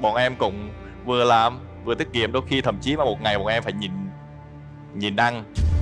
bọn em cũng vừa làm vừa tiết kiệm, đôi khi thậm chí mà một ngày bọn em phải nhìn ăn.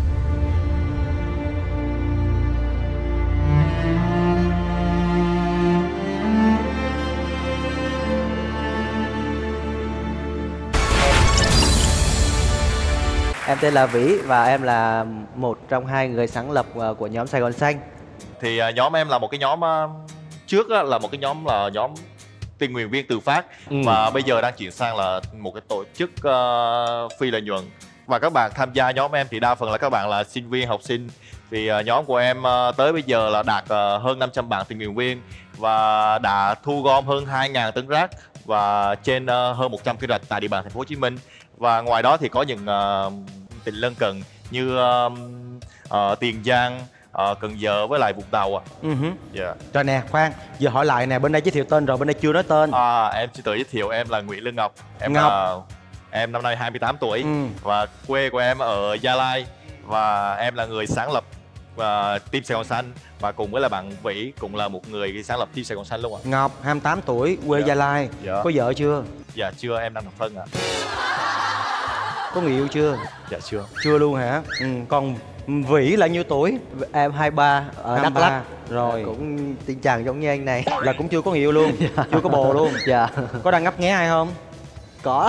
Em tên là Vĩ và em là một trong hai người sáng lập của nhóm Sài Gòn Xanh. Thì nhóm em là một cái nhóm trước là một cái nhóm là nhóm tình nguyện viên tự phát, và bây giờ đang chuyển sang là một cái tổ chức phi lợi nhuận. Và các bạn tham gia nhóm em thì đa phần là các bạn là sinh viên, học sinh. Thì nhóm của em tới bây giờ là đạt hơn 500 bạn tình nguyện viên và đã thu gom hơn 2.000 tấn rác và trên hơn 100 cây rạch tại địa bàn thành phố Hồ Chí Minh. Và ngoài đó thì có những tỉnh lân cận như Tiền Giang, Cần Giờ với lại Vũng Tàu. Yeah. Rồi nè, khoan, giờ hỏi lại nè, bên đây giới thiệu tên rồi, bên đây chưa nói tên. Em xin tự giới thiệu, em là Nguyễn Lương Ngọc. Em năm nay 28 tuổi và quê của em ở Gia Lai, và em là người sáng lập team Sài Gòn Xanh, và cùng với là bạn Vĩ cũng là một người sáng lập team Sài Gòn Xanh luôn ạ. Ngọc 28 tuổi, quê Gia Lai. Có vợ chưa? Dạ chưa, em đang độc thân ạ. Có người yêu chưa? Dạ chưa. Chưa luôn hả? Còn Vĩ là nhiêu tuổi? Em 23 ở Đắk Lắk. Rồi. Cũng tình trạng giống như anh này. Là cũng chưa có người yêu luôn. Chưa có bồ luôn. Dạ. Có đang ngấp nghé ai không? Có.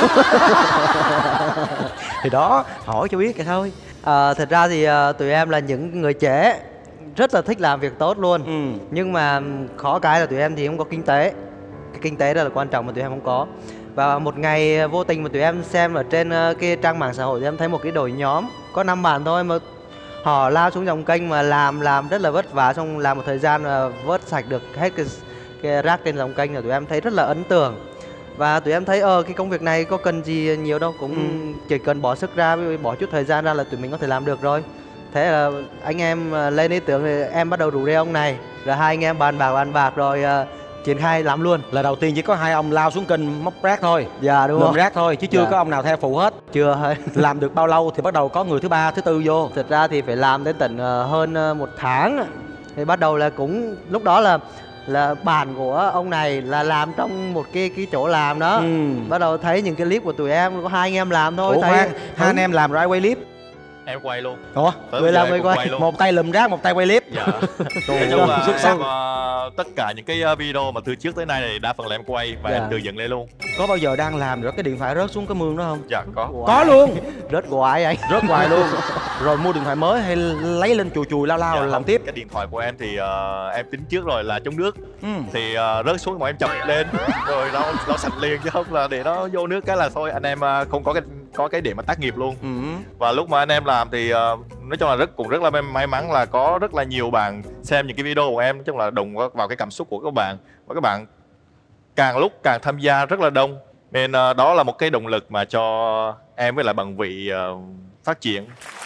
Thì đó, hỏi cho biết vậy thôi. Thật ra thì tụi em là những người trẻ rất là thích làm việc tốt luôn. Nhưng mà khó cái là tụi em thì không có kinh tế. Cái kinh tế đó là quan trọng mà tụi em không có. Và một ngày vô tình mà tụi em xem ở trên cái trang mạng xã hội, tụi em thấy một cái đội nhóm có 5 bạn thôi mà họ lao xuống dòng kênh mà làm rất là vất vả, xong làm một thời gian và vớt sạch được hết cái rác trên dòng kênh, là tụi em thấy rất là ấn tượng. Và tụi em thấy cái công việc này có cần gì nhiều đâu, cũng chỉ cần bỏ sức ra, bỏ chút thời gian ra là tụi mình có thể làm được rồi. Thế là anh em lên ý tưởng thì em bắt đầu rủ rê ông này, rồi hai anh em bàn bạc rồi triển khai làm luôn. Là đầu tiên chỉ có hai ông lao xuống kênh móc rác thôi. Dạ đúng rồi. Rác thôi chứ chưa có ông nào theo phụ hết. Chưa hết. Làm được bao lâu thì bắt đầu có người thứ ba, thứ tư vô? Thật ra thì phải làm đến tận hơn 1 tháng. Thì bắt đầu là cũng lúc đó là bạn của ông này là làm trong một cái chỗ làm đó. Bắt đầu thấy những cái clip của tụi em, có hai anh em làm thôi. Ủa thấy hai anh em làm rồi ai quay clip? Em quay luôn. Ủa? Người làm người quay luôn. Một tay lùm rác, một tay quay clip. Dạ. Nói chung là xuất sắc. Tất cả những cái video mà từ trước tới nay này đa phần là em quay và em tự dựng lên luôn. Có bao giờ đang làm rồi cái điện thoại rớt xuống cái mương đó không? Dạ có. Có luôn. Rớt hoài anh. Rớt hoài luôn. Rồi mua điện thoại mới hay lấy lên chùi lao dạ, làm tiếp? Cái điện thoại của em thì em tính trước rồi là chống nước. Thì rớt xuống mà em chập lên rồi nó sạch liền, chứ không là để nó vô nước cái là thôi anh em không có cái để mà tác nghiệp luôn. Và lúc mà anh em làm thì nói chung là cũng rất là may mắn là có rất là nhiều bạn xem những cái video của em, nói chung là đụng vào cái cảm xúc của các bạn, và các bạn càng lúc càng tham gia rất là đông, nên đó là một cái động lực mà cho em với lại bạn Vị phát triển.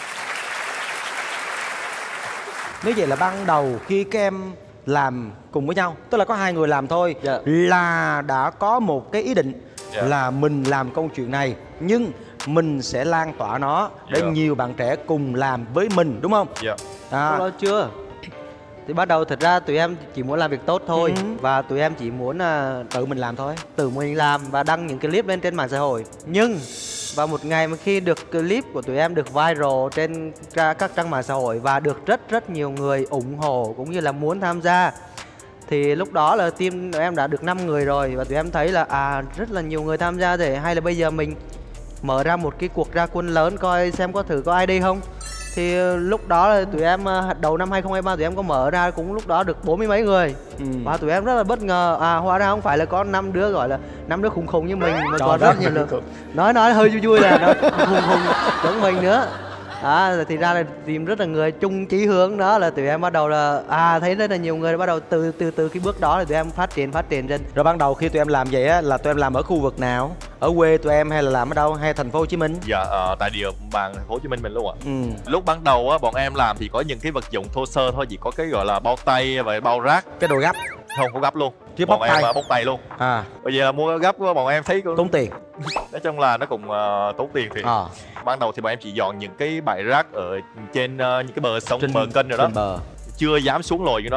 Nếu vậy là ban đầu khi các em làm cùng với nhau, tức là có hai người làm thôi, là đã có một cái ý định là mình làm câu chuyện này nhưng mình sẽ lan tỏa nó để nhiều bạn trẻ cùng làm với mình, đúng không? Đó chưa. Thì bắt đầu thật ra tụi em chỉ muốn làm việc tốt thôi. Và tụi em chỉ muốn tự mình làm thôi. Tự mình làm và đăng những clip lên trên mạng xã hội. Nhưng vào một ngày mà khi được clip của tụi em được viral trên các trang mạng xã hội và được rất nhiều người ủng hộ cũng như là muốn tham gia, thì lúc đó là team tụi em đã được 5 người rồi. Và tụi em thấy là rất là nhiều người tham gia, thì hay là bây giờ mình mở ra một cái cuộc ra quân lớn coi xem có thử có ai đi không. Thì lúc đó là tụi em đầu năm 2023 tụi em có mở ra, cũng lúc đó được 40 mấy người. Và tụi em rất là bất ngờ, hóa ra không phải là có 5 đứa gọi là 5 đứa khùng như mình, mà còn rất nhiều lượt. Nói hơi vui là nó khùng giống mình nữa. Thì ra là tìm rất là người chung chí hướng, đó là tụi em bắt đầu là thấy rất là nhiều người, bắt đầu từ cái bước đó là tụi em phát triển trên. Rồi ban đầu khi tụi em làm vậy á là tụi em làm ở khu vực nào? Ở quê tụi em hay là làm ở đâu, hay thành phố Hồ Chí Minh? Dạ tại địa bàn thành phố Hồ Chí Minh mình luôn ạ. Lúc ban đầu á bọn em làm thì có những cái vật dụng thô sơ thôi, chỉ có cái gọi là bao tay và bao rác, cái đồ gấp. Không có gấp luôn. Chứ bọn bóc em tay. bóc tay luôn. Bây giờ là mua gấp bọn em thấy tốn tiền. Nói chung là nó cũng tốn tiền thì ban đầu thì bọn em chỉ dọn những cái bãi rác ở trên những cái bờ sông, bờ kênh rồi đó, chưa dám xuống lồi cái đó.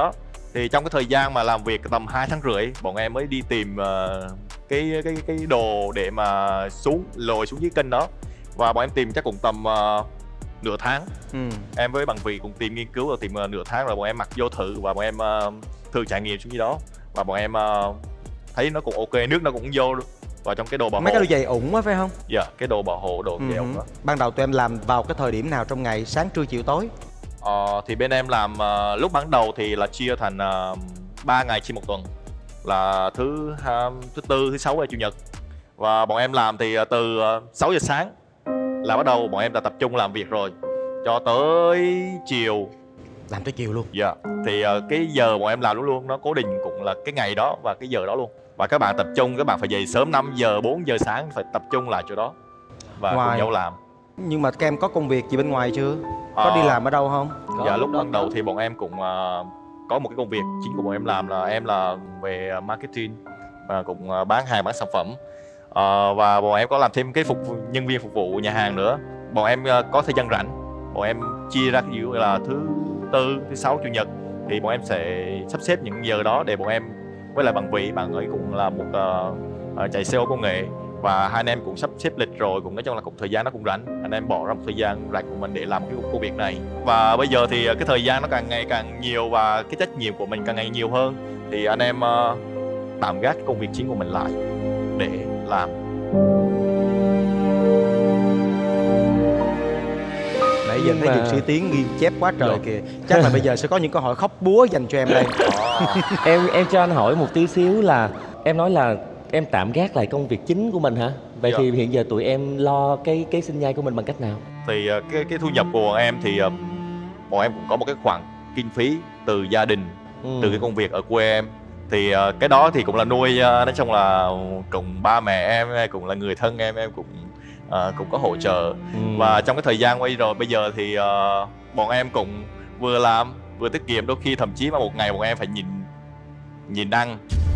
Thì trong cái thời gian mà làm việc tầm 2 tháng rưỡi, bọn em mới đi tìm cái đồ để mà lồi xuống dưới kênh đó. Và bọn em tìm chắc cũng tầm nửa tháng. Em với bằng Vị cũng tìm nghiên cứu rồi, tìm nửa tháng rồi bọn em mặc vô thử và bọn em thử trải nghiệm xuống dưới đó. Và bọn em thấy nó cũng ok, nước nó cũng vô luôn vào trong cái đồ bảo hộ. Mấy cái đồ giày ủng á phải không? Dạ, cái đồ bảo hộ, đồ giày ủng đó. Ban đầu tụi em làm vào cái thời điểm nào trong ngày, sáng trưa chiều tối? Thì bên em làm lúc ban đầu thì là chia thành 3 ngày trên một tuần, là thứ tư, thứ sáu và chủ nhật. Và bọn em làm thì từ 6 giờ sáng là bắt đầu bọn em đã tập trung làm việc rồi cho tới chiều. Làm tới chiều luôn? Dạ. Thì cái giờ bọn em làm luôn nó cố định cũng là cái ngày đó và cái giờ đó luôn. Và các bạn tập trung, các bạn phải dậy sớm 5 giờ, 4 giờ sáng phải tập trung lại chỗ đó và cùng nhau làm. Nhưng mà các em có công việc gì bên ngoài chưa? Có đi làm ở đâu không? Dạ, lúc ban đầu thì bọn em cũng có một cái công việc chính của bọn em làm là em là về marketing và cũng bán hàng, bán sản phẩm. Và bọn em có làm thêm cái nhân viên phục vụ nhà hàng nữa. Bọn em có thời gian rảnh, bọn em chia ra ví dụ là thứ tư, thứ sáu, chủ nhật thì bọn em sẽ sắp xếp những giờ đó để bọn em với lại bằng Vị, bạn ấy cũng là một chạy xe ô công nghệ và hai anh em cũng sắp xếp lịch rồi, cũng nói chung là cũng thời gian nó cũng rảnh, anh em bỏ ra một thời gian rảnh của mình để làm cái công việc này. Và bây giờ thì cái thời gian nó càng ngày càng nhiều và cái trách nhiệm của mình càng ngày nhiều hơn thì anh em tạm gác công việc chính của mình lại để làm. Nãy giờ thấy Dược Sĩ Tiến ghi chép quá trời kìa. Chắc là bây giờ sẽ có những câu hỏi khóc búa dành cho em đây. Em cho anh hỏi một tí xíu là em nói là em tạm gác lại công việc chính của mình hả? Vậy thì hiện giờ tụi em lo cái sinh nhai của mình bằng cách nào? Thì cái thu nhập của bọn em thì bọn em cũng có một cái khoản kinh phí từ gia đình, từ cái công việc ở quê em. Thì cái đó thì cũng là nuôi, nói chung là cùng ba mẹ em cũng là người thân em cũng có hỗ trợ. Và trong cái thời gian bây giờ thì bọn em cũng vừa làm vừa tiết kiệm, đôi khi thậm chí mà một ngày bọn em phải nhìn ăn